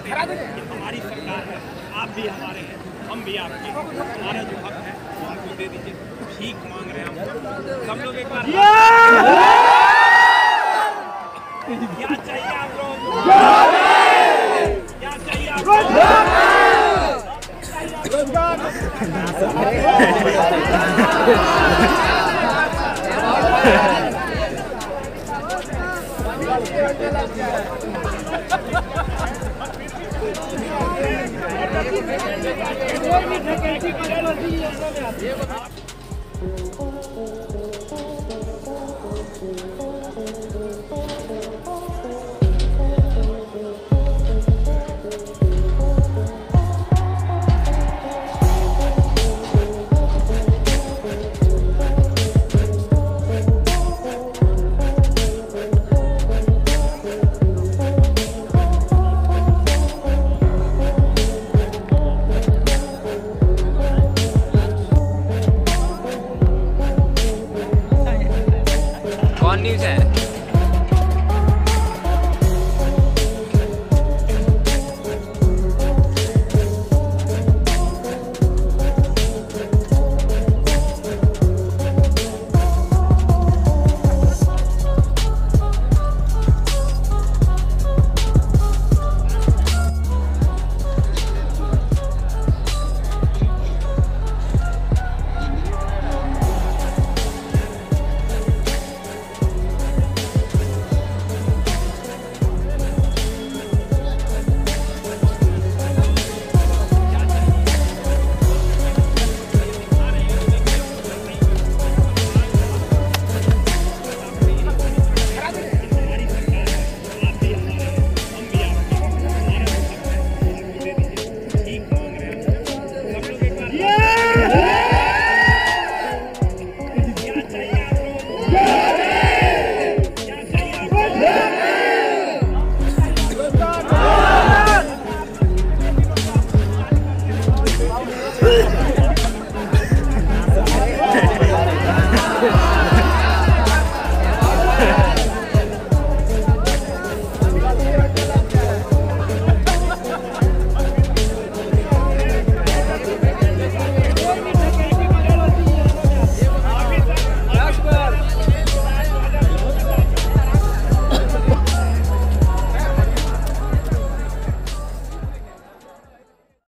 चाहते हैं कि हमारी सरकार है, आप भी हमारे हैं, हम भी आपके, हमारा जो हक है वो हमको दे दीजिए। भीख मांग रहे हैं हम सब लोग। एक बार क्या चाहिए आप लोग? क्या चाहिए आप लोग? कौन न्यूज़ है?